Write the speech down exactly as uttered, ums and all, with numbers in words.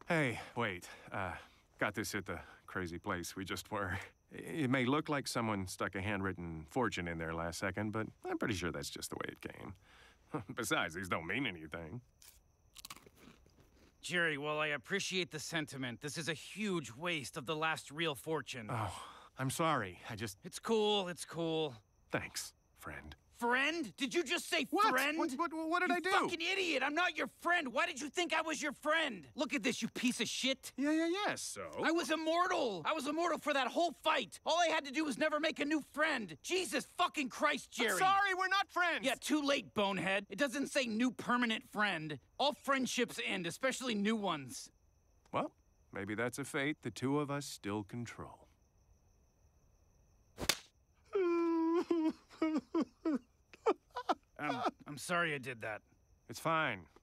Hey, wait. Uh, got this at the crazy place we just were. It may look like someone stuck a handwritten fortune in there last second, but I'm pretty sure that's just the way it came. Besides, these don't mean anything. Jerry, while I appreciate the sentiment, this is a huge waste of the last real fortune. Oh, I'm sorry. I just... It's cool, it's cool. Thanks, friend. Friend? Did you just say What? friend? What, what, what did you I do? You fucking idiot! I'm not your friend! Why did you think I was your friend? Look at this, you piece of shit! Yeah, yeah, yeah, so? I was immortal! I was immortal for that whole fight! All I had to do was never make a new friend! Jesus fucking Christ, Jerry! I'm sorry, we're not friends! Yeah, too late, bonehead. It doesn't say new permanent friend. All friendships end, especially new ones. Well, maybe that's a fate the two of us still control. um, I'm sorry I did that. It's fine.